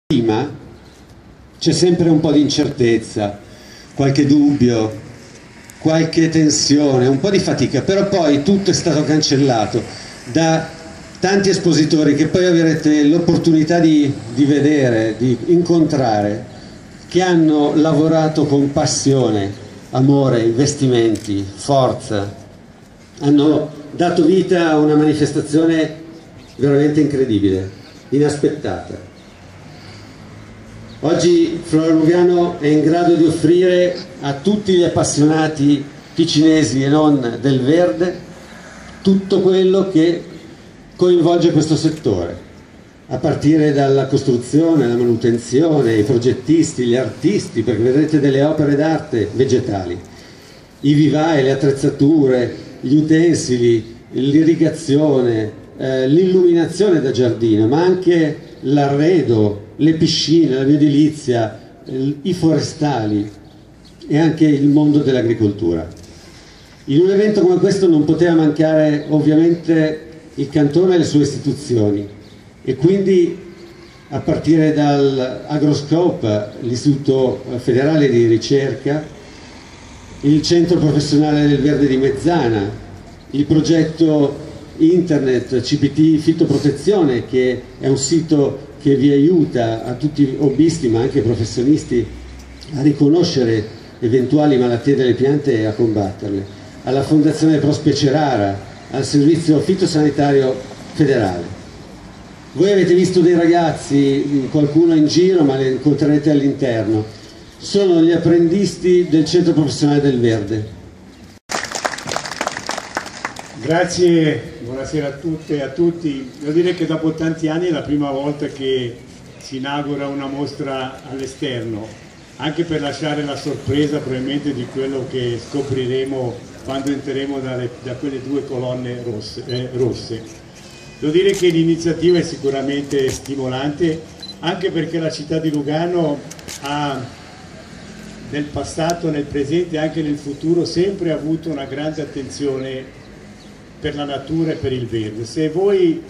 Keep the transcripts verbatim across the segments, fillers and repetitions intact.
Prima c'è sempre un po' di incertezza, qualche dubbio, qualche tensione, un po' di fatica, però poi tutto è stato cancellato da tanti espositori che poi avrete l'opportunità di, di vedere, di incontrare, che hanno lavorato con passione, amore, investimenti, forza, hanno dato vita a una manifestazione veramente incredibile, inaspettata. Oggi Flora Lugano è in grado di offrire a tutti gli appassionati ticinesi e non del verde tutto quello che coinvolge questo settore, a partire dalla costruzione, la manutenzione, i progettisti, gli artisti, perché vedrete delle opere d'arte vegetali, i vivai, le attrezzature, gli utensili, l'irrigazione, eh, l'illuminazione da giardino, ma anche l'arredo, le piscine, la biodilizia, i forestali e anche il mondo dell'agricoltura. In un evento come questo non poteva mancare ovviamente il Cantone e le sue istituzioni, e quindi a partire dall'Agroscope, l'Istituto Federale di Ricerca, il Centro Professionale del Verde di Mezzana, il progetto Internet C P T Fitoprotezione, che è un sito che vi aiuta a tutti hobbisti ma anche professionisti a riconoscere eventuali malattie delle piante e a combatterle, alla Fondazione Prospecie Rara, al Servizio Fitosanitario Federale. Voi avete visto dei ragazzi, qualcuno in giro, ma li incontrerete all'interno. Sono gli apprendisti del Centro Professionale del Verde. Grazie, buonasera a tutte e a tutti. Devo dire che dopo tanti anni è la prima volta che si inaugura una mostra all'esterno, anche per lasciare la sorpresa probabilmente di quello che scopriremo quando entreremo dalle, da quelle due colonne rosse, eh, rosse. Devo dire che l'iniziativa è sicuramente stimolante, anche perché la città di Lugano ha nel passato, nel presente e anche nel futuro sempre avuto una grande attenzione per la natura e per il verde. Se voi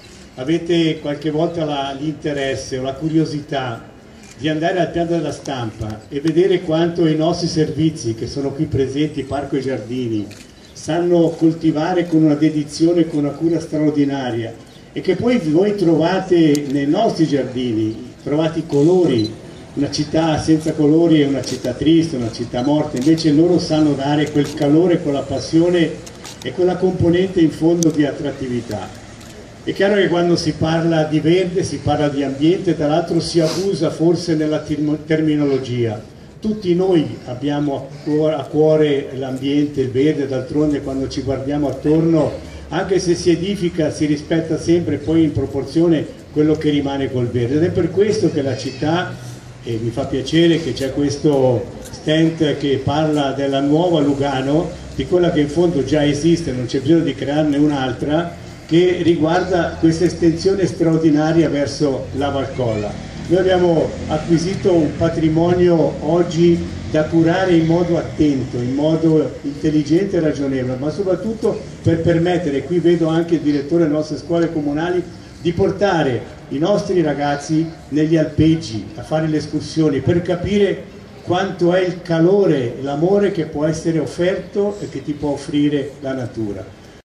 avete qualche volta l'interesse o la curiosità di andare al piano della stampa e vedere quanto i nostri servizi che sono qui presenti, Parco e Giardini, sanno coltivare con una dedizione e con una cura straordinaria, e che poi voi trovate nei nostri giardini, trovate i colori. Una città senza colori è una città triste, una città morta, invece loro sanno dare quel calore, quella passione e quella componente in fondo di attrattività. È chiaro che quando si parla di verde si parla di ambiente, tra l'altro si abusa forse nella terminologia. Tutti noi abbiamo a cuore l'ambiente, il verde, d'altronde quando ci guardiamo attorno, anche se si edifica, si rispetta sempre poi in proporzione quello che rimane col verde. Ed è per questo che la città, e mi fa piacere che c'è questo stand che parla della nuova Lugano, di quella che in fondo già esiste, non c'è bisogno di crearne un'altra, che riguarda questa estensione straordinaria verso la Valcolla. Noi abbiamo acquisito un patrimonio oggi da curare in modo attento, in modo intelligente e ragionevole, ma soprattutto per permettere, qui vedo anche il direttore delle nostre scuole comunali, di portare i nostri ragazzi negli alpeggi a fare le escursioni per capire quanto è il calore, l'amore che può essere offerto e che ti può offrire la natura.